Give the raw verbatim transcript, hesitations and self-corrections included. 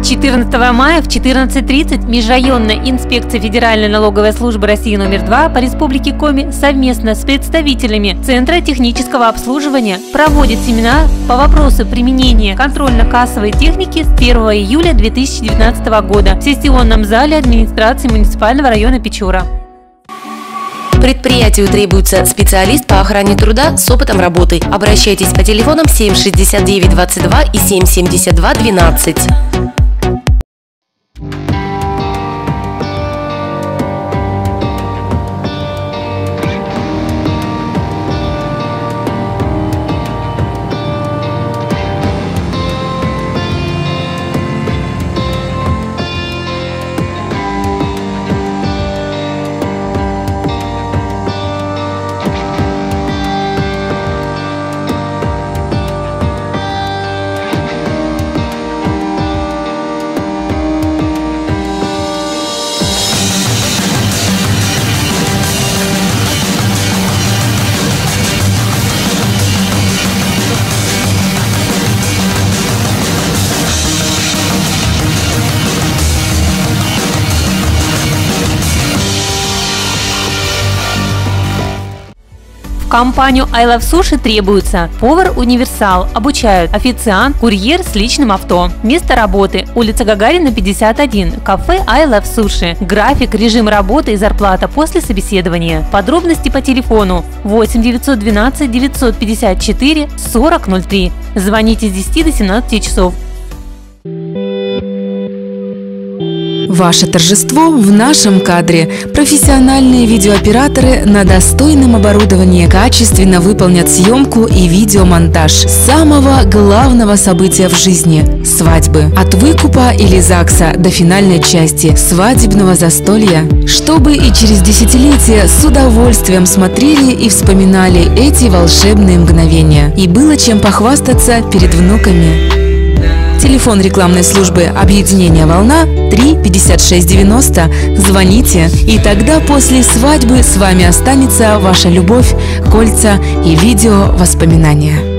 четырнадцатого мая в четырнадцать тридцать Межрайонная инспекция Федеральной налоговой службы России номер два по Республике Коми совместно с представителями Центра технического обслуживания проводит семинар по вопросу применения контрольно-кассовой техники с первого июля две тысячи девятнадцатого года в сессионном зале администрации муниципального района Печора. Предприятию требуется специалист по охране труда с опытом работы. Обращайтесь по телефонам семь шестьдесят девять двадцать два и семь семьдесят два двенадцать. В компанию I Love Sushi требуется повар-универсал, обучают официант, курьер с личным авто. Место работы – улица Гагарина, пятьдесят один, кафе I Love Sushi. График, режим работы и зарплата после собеседования. Подробности по телефону восемь девятьсот двенадцать девятьсот пятьдесят четыре сорок ноль три. Звоните с десяти до семнадцати часов. Ваше торжество в нашем кадре. Профессиональные видеооператоры на достойном оборудовании качественно выполнят съемку и видеомонтаж самого главного события в жизни – свадьбы. От выкупа или ЗАГСа до финальной части свадебного застолья. Чтобы и через десятилетия с удовольствием смотрели и вспоминали эти волшебные мгновения. И было чем похвастаться перед внуками. Телефон рекламной службы объединения «Волна» три пятьдесят шесть девяносто. Звоните, и тогда после свадьбы с вами останется ваша любовь, кольца и видео воспоминания.